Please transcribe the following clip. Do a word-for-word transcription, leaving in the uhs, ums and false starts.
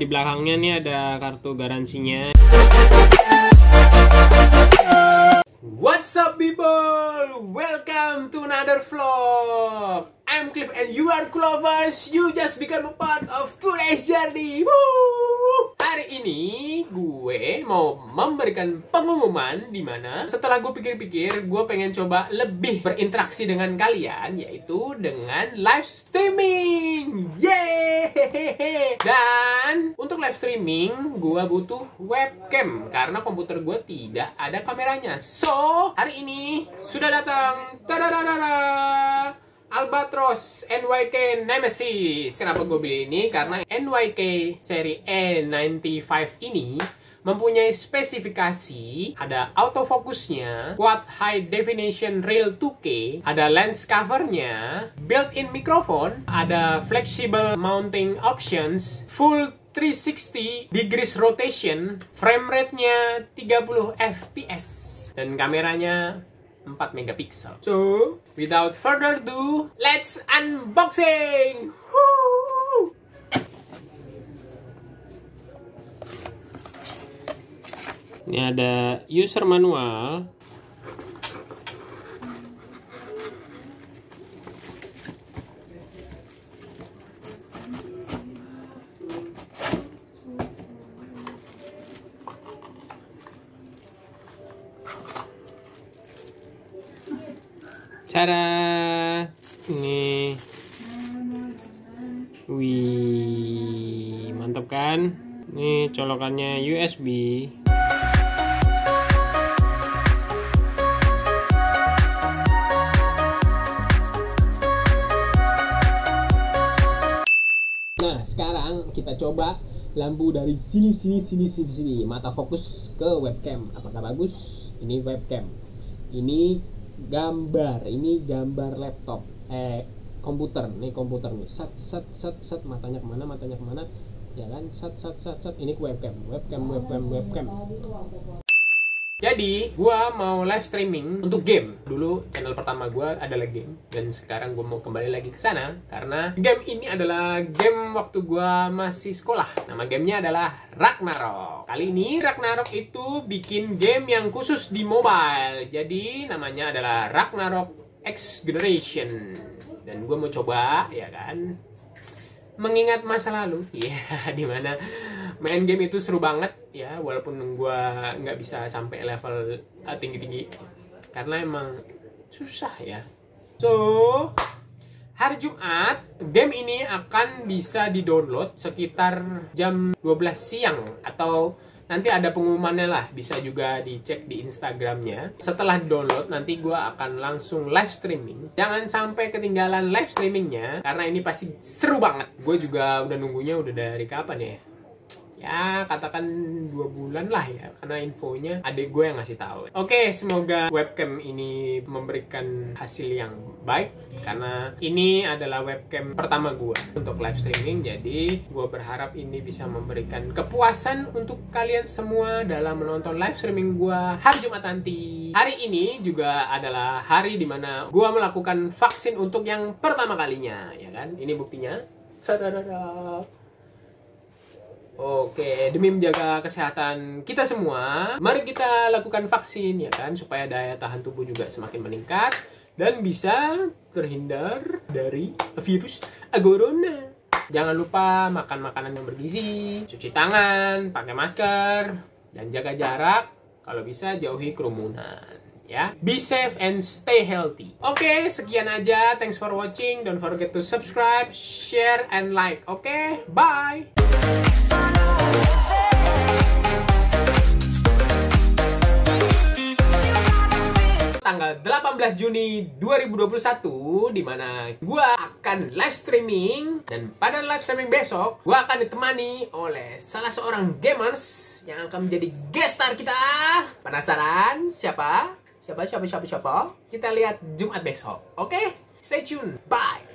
di belakangnya nih ada kartu garansinya. What's up people? Welcome to another vlog. I'm Cliff and you are Clovers. You just become a part of today's journey. Woo! Hari ini gue mau memberikan pengumuman di mana setelah gue pikir-pikir, gue pengen coba lebih berinteraksi dengan kalian, yaitu dengan live streaming. Yeay! Dan untuk live streaming gue butuh webcam karena komputer gue tidak ada kameranya. So, hari ini sudah datang. Tadadadada! Albatros N Y K Nemesis. Kenapa gue beli ini? Karena N Y K seri E sembilan puluh lima ini mempunyai spesifikasi, ada autofocusnya, quad high definition real two K, ada lens covernya, built-in microphone, ada flexible mounting options, full three sixty degrees rotation, frame rate-nya tiga puluh F P S, dan kameranya empat megapiksel. So, without further ado, let's unboxing! Woo! Ini ada user manual. Cara ini, wih, mantap kan? Ini colokannya U S B. Nah, sekarang kita coba lampu dari sini, sini, sini, sini, sini. Mata fokus ke webcam. Apakah bagus? Ini webcam. Ini gambar, ini gambar laptop, eh komputer, nih komputer nih, set set set set, matanya kemana, matanya kemana, ya kan, set set set set, ini webcam, webcam, webcam, webcam. Jadi, gua mau live streaming untuk game. Dulu channel pertama gua adalah game, dan sekarang gua mau kembali lagi ke sana karena game ini adalah game waktu gua masih sekolah. Nama gamenya adalah Ragnarok. Kali ini Ragnarok itu bikin game yang khusus di mobile. Jadi namanya adalah Ragnarok X Generation. Dan gua mau coba, ya kan, mengingat masa lalu, ya, dimana main game itu seru banget, ya, walaupun gue nggak bisa sampai level uh, tinggi-tinggi karena emang susah, ya. So, hari Jumat game ini akan bisa di-download sekitar jam dua belas siang, atau nanti ada pengumumannya lah, bisa juga dicek di Instagramnya. Setelah download, nanti gue akan langsung live streaming. Jangan sampai ketinggalan live streamingnya, karena ini pasti seru banget. Gue juga udah nunggunya udah dari kapan ya? Ya, katakan dua bulan lah ya, karena infonya adik gue yang ngasih tahu. Oke, semoga webcam ini memberikan hasil yang baik, karena ini adalah webcam pertama gue untuk live streaming. Jadi, gue berharap ini bisa memberikan kepuasan untuk kalian semua dalam menonton live streaming gue hari Jumat nanti. Hari ini juga adalah hari dimana gue melakukan vaksin untuk yang pertama kalinya, ya kan? Ini buktinya. Sadadada. Oke, demi menjaga kesehatan kita semua, mari kita lakukan vaksin, ya kan, supaya daya tahan tubuh juga semakin meningkat dan bisa terhindar dari virus corona. Jangan lupa makan makanan yang bergizi, cuci tangan, pakai masker, dan jaga jarak. Kalau bisa jauhi kerumunan, ya. Be safe and stay healthy. Oke, sekian aja. Thanks for watching. Don't forget to subscribe, share, and like. Oke, bye. Tanggal delapan belas Juni dua ribu dua puluh satu, dimana gua akan live streaming, dan pada live streaming besok gua akan ditemani oleh salah seorang gamers yang akan menjadi guest star kita. Penasaran siapa? Siapa siapa siapa siapa? Kita lihat Jumat besok. Oke, stay tune. Bye.